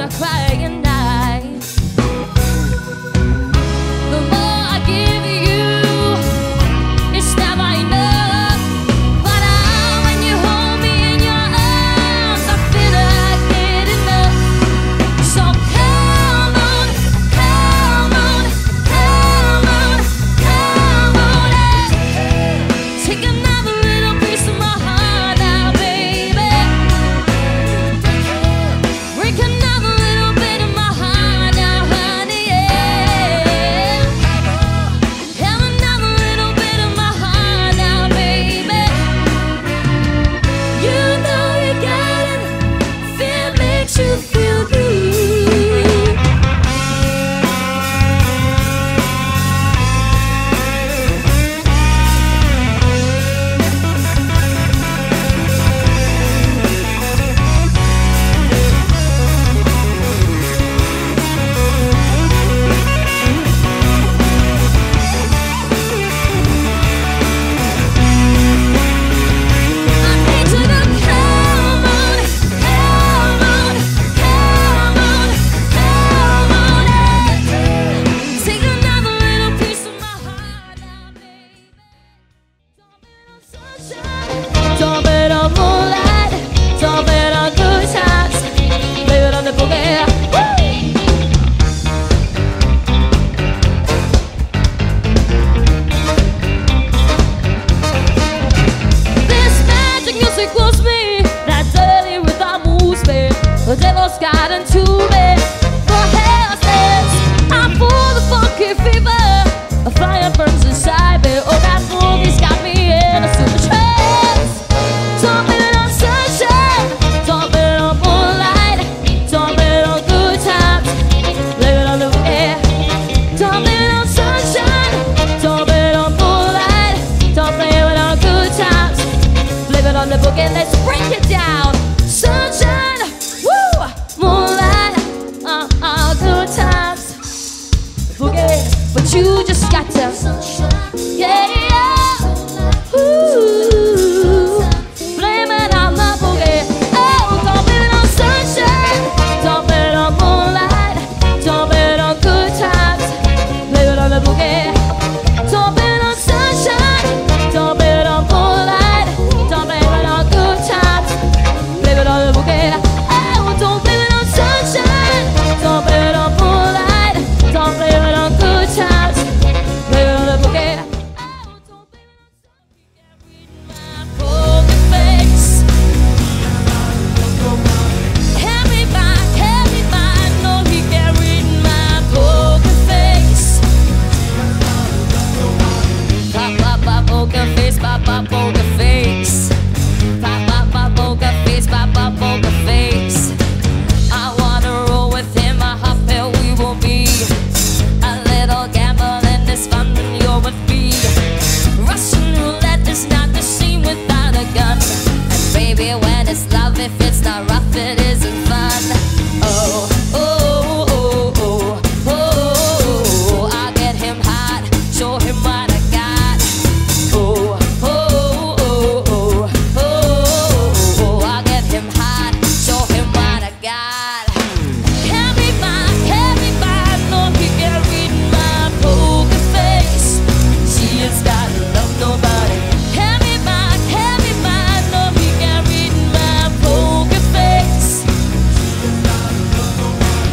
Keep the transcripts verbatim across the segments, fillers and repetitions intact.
I cry at night. The more I give you, it's never enough. But I, when you hold me in your arms, I feel like it enough. So come on, come on, come on, come on, and take another little piece of my heart now, baby. Break another little bit of my heart now, honey, yeah. Have another little bit of my heart now, baby. You know you got it. Fear makes you feel good. I need you to come on, come on, come on, come on, and take another little piece of my heart now, baby. Dump it on moonlight, dump it on good times, leave it on the boogie. Woo! This magic music moves me, that dirty rhythm moves me. The devil's got into me. For hell's sakes, I'm full of funky fever. A fire burns inside me. Oh, that boogie's got me in a super trance. Dump it on sunshine, dump it on moonlight, dump it on good times, leave it on the air. Dump it on sunshine, dump it on moonlight, dump it on good times, leave it on the book and let's break it down. Sunshine, woo, moonlight, uh, uh, good times, boogie. But you just got to, yeah, yeah, ooh, blame it on the boogie. Oh, dump it on sunshine, dump it on moonlight, dump it on good times, leave it on the boogie. Dump it on sunshine, dump it on moonlight, dump it on good times, leave it on the boogie. Oh, dump it on sunshine, dump it on moonlight, dump it on good times, leave it on the boogie. Oh, dump it on sunshine, poker face. Hand me back, hand me back, no, he can't read my poker face. Pop, pop, pop, poker face, pop, pop, poker face. Pop, pop, pop, poker face, pop, pop, poker face. I wanna roll with him, I hope that we will be a little gamble and this fun when you're with me. Russian roulette is not the same without a gun. And baby, when it's love, if it's not rough, it isn't fun. Oh, oh, oh, oh, oh, I'll get him hot, show him what I got. Oh, oh, oh, oh, oh, I'll get him hot, show him what I got. Hand me back, hand me back, no, he can't read my poker face. She has got love nobody. Hand me back, hand me back, no, he can't read my poker face.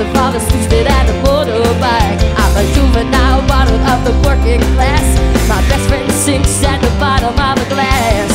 the father sleeping at the motorbike. I'm a juvenile bottle of the working class. My best friend sinks at the bottom of a glass.